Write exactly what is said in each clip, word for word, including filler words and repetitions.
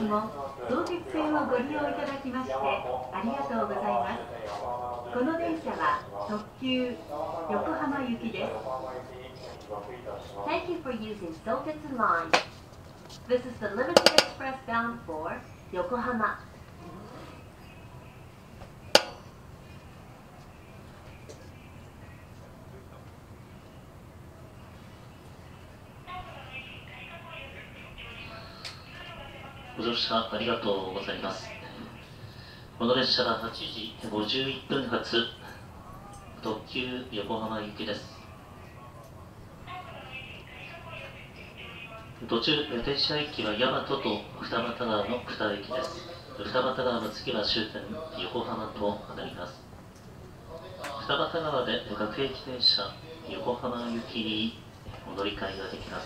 も相鉄線をご利用いただきましてありがとうございます。この電車は特急横浜行きです。 Thank you for using Sotetsu Line. This is the limited express bound for Yokohama. ご乗車ありがとうございます。この列車ははちじごじゅういっぷん発特急横浜行きです。途中停車駅は大和と二俣川のに駅です。二俣川の次は終点横浜となります。二俣川で各駅停車横浜行きにお乗り換えができます。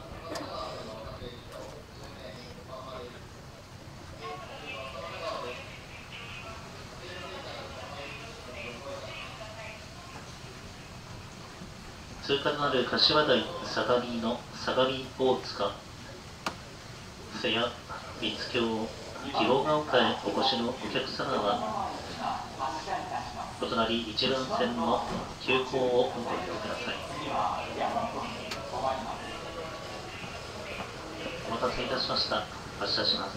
通過のある柏台相模の相模大塚瀬谷三津京広ヶ丘へお越しのお客様はお隣一番線の急行をご利用ください。お待たせいたしました。発車します。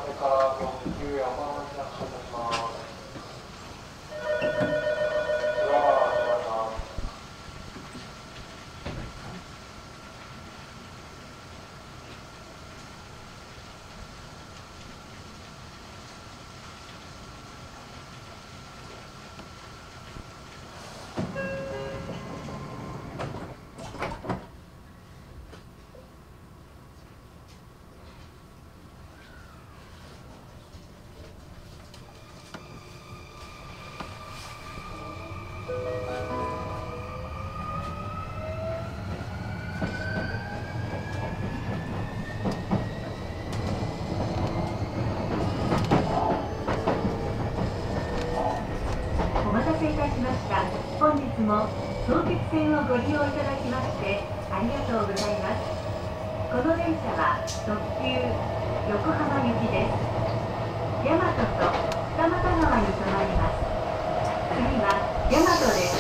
本日も相鉄線をご利用いただきましてありがとうございます。この電車は特急横浜行きです。大和と二俣川に停まります。次は大和です。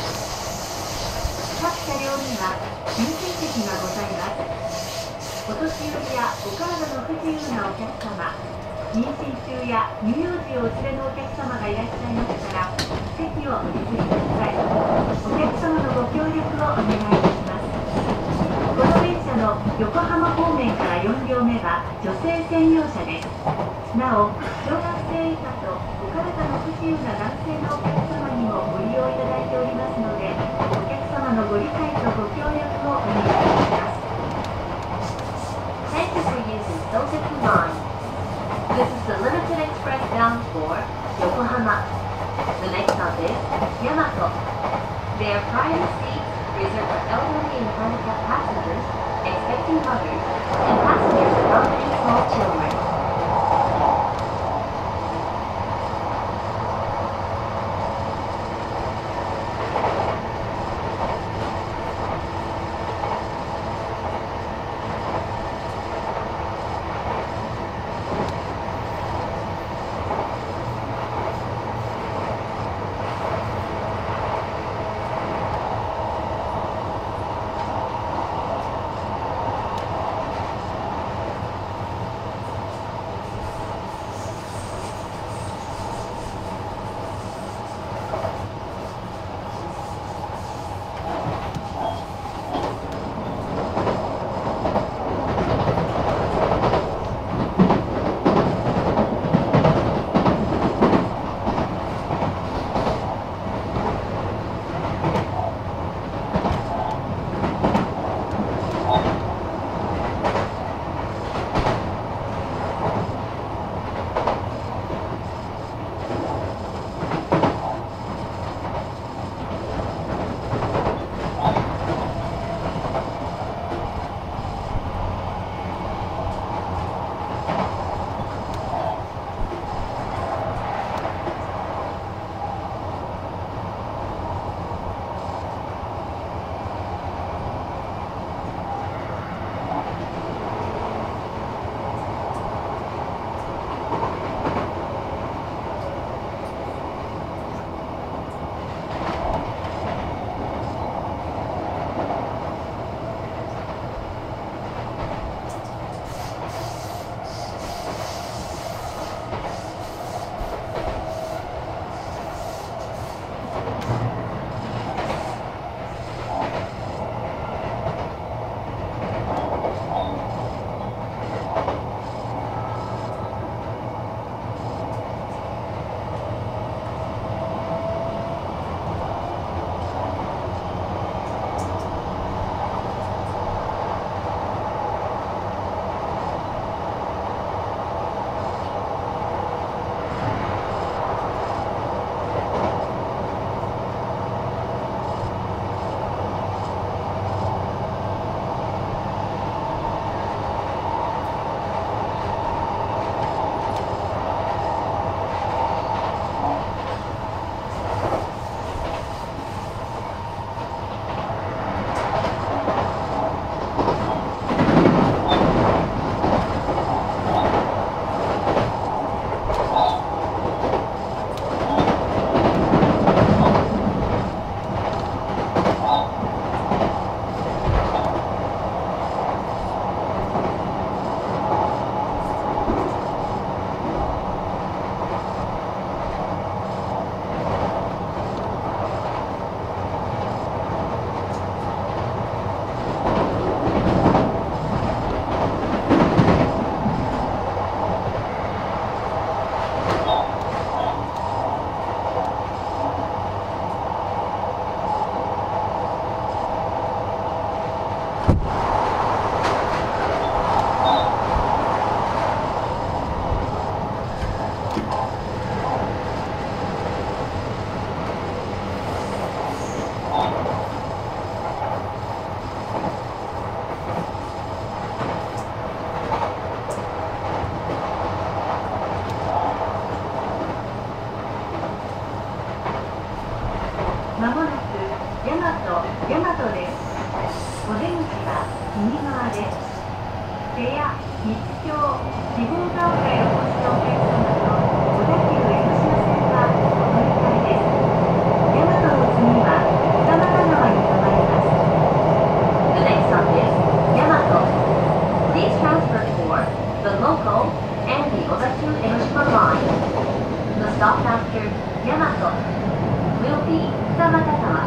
各車両には給水席がございます。お年寄りやお体の不自由なお客様、妊娠中や乳幼児をお連れのお客様がいらっしゃいましたら席をお譲りください。お客様のご協力をお願いいたします。この電車の横浜方面からよん両目は女性専用車です。なお、小学生以下とお体の不自由な男性のお客様にもご利用いただいておりますので、お客様のご理解とご協力をお願いいたします。Thank you for using Sotetsu Line. This is the limited express bound for Yokohama. The next stop is Yamato. There are private seats reserved for elderly and handicapped passengers, expecting mothers, and passengers accompanying small children. ごまもなく大和、大和です。お出口は右側です。瀬谷、日京、地方が丘へお越しのお客様と小田急江ノ島線はお乗り換えです。大和の次は二俣川に停まります。The next stop is 大和. Please transfer for the local and the 小田急江ノ島 line. The stop after 大和 will be 二俣川.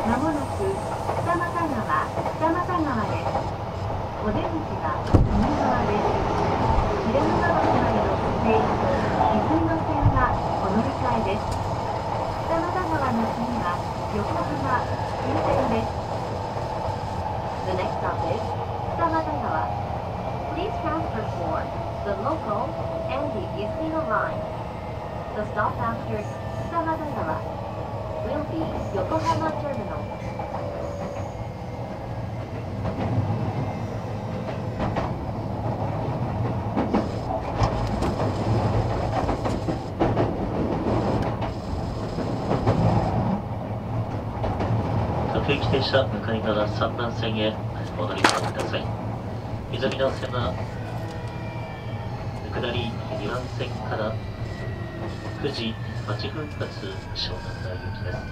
まもなく二俣川、二俣川です。お出口は右側です。平沼橋までの京浜伊豆の線はお乗り換えです。二俣川の次は横浜終点です。The next stop is 二俣川。Please transfer for the local and the Eastern line. The stop after 二俣川will be Yokohama Terminal. 各駅停車向かい側さんばん線へお乗り換えください。南の線は下りにばん線からくじはちふん発湘南台行きです。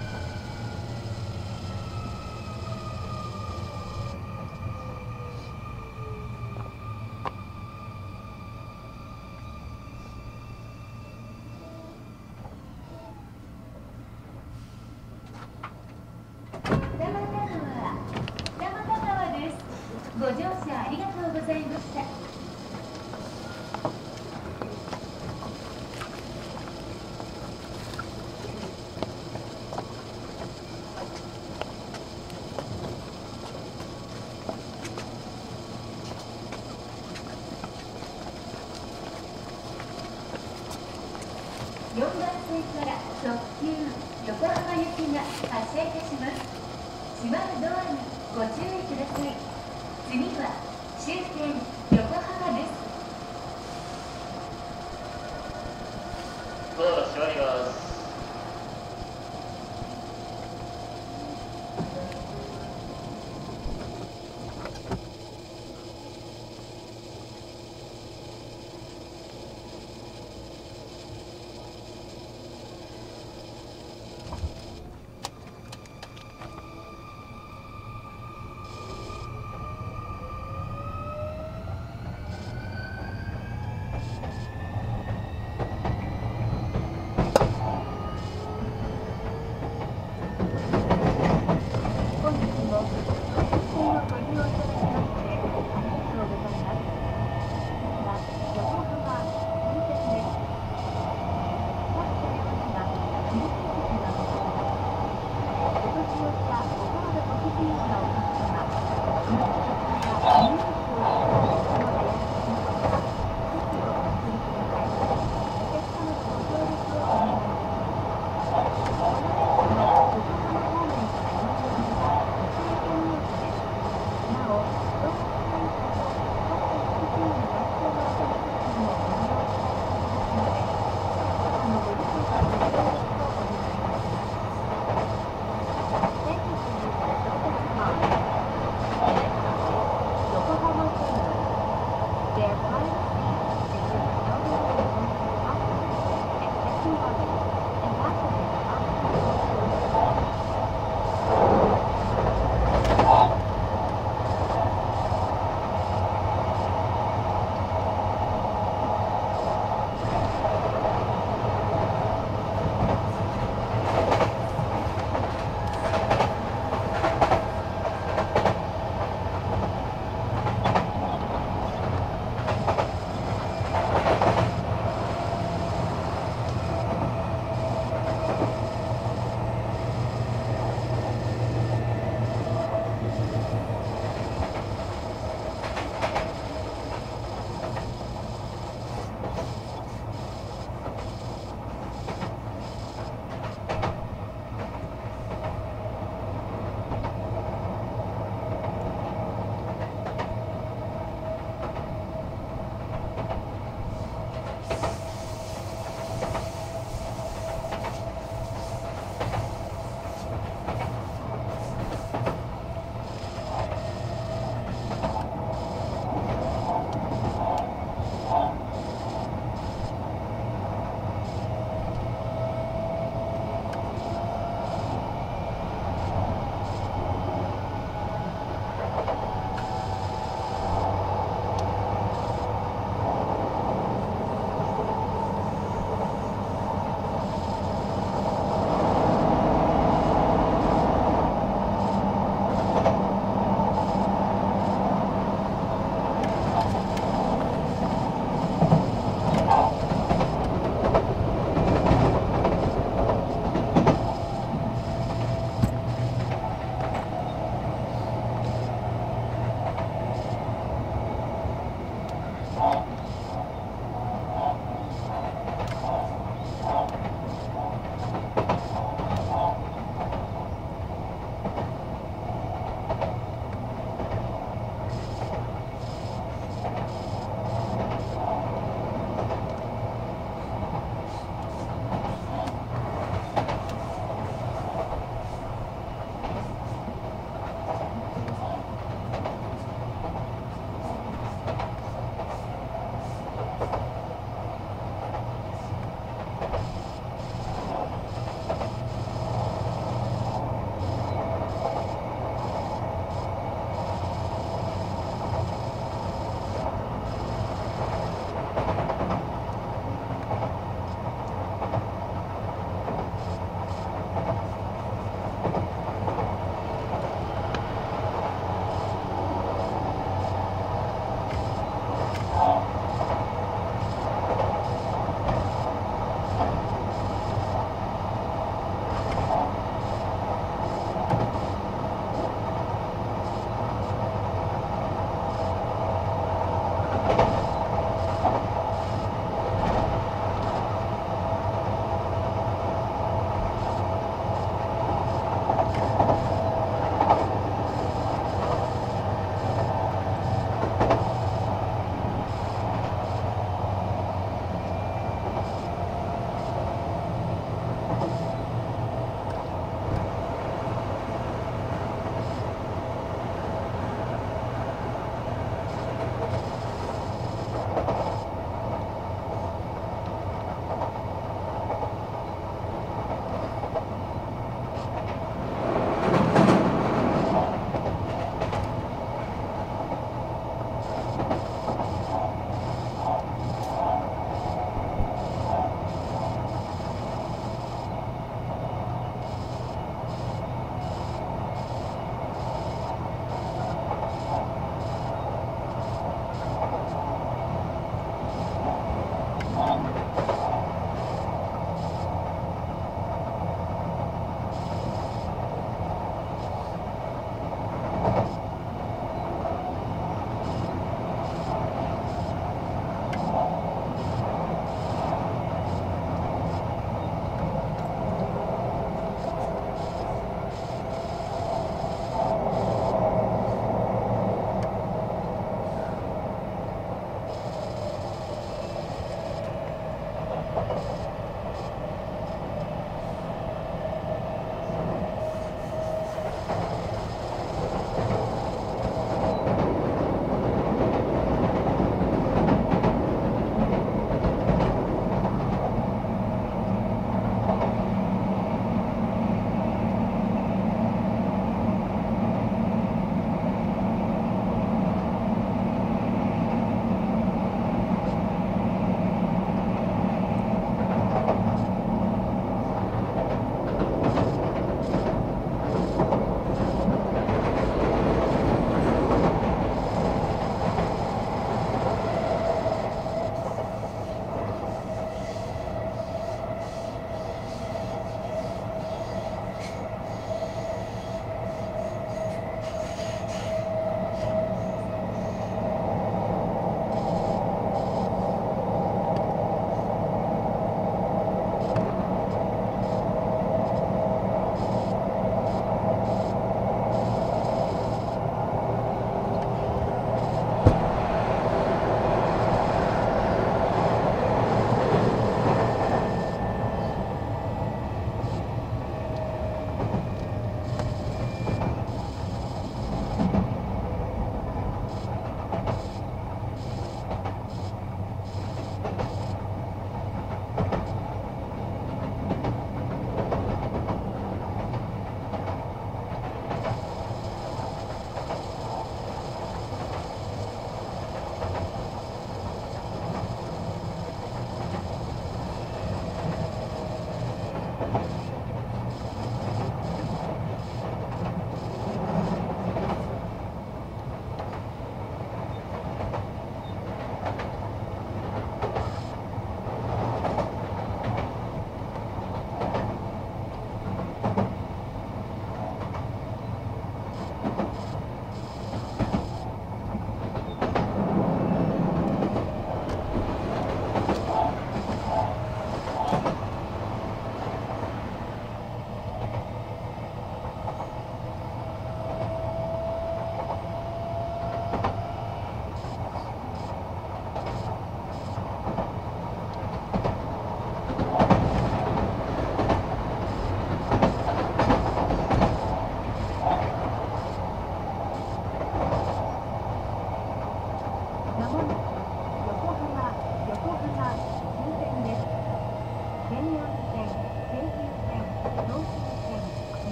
ご乗車ありがとうございました。よんばん線から特急横浜行きが発車いたします。閉まるドアにご注意ください。次は終点横浜です。 ドアが閉まります。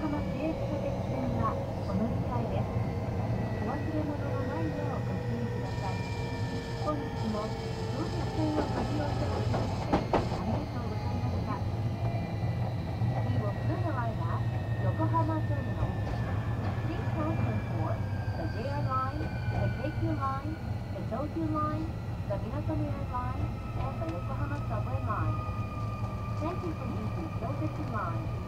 浜市営地下鉄線はお乗り換えです。お忘れ物のないようご注意ください。本日も総武線をご利用いただきましてありがとうございました。We will soon arrive at Yokohama Terminal. Please hold for the J R line, the K Q line, the Tokyu line, the Minatomiya line, and the Yokohama subway line. Thank you for using Sojitsu line.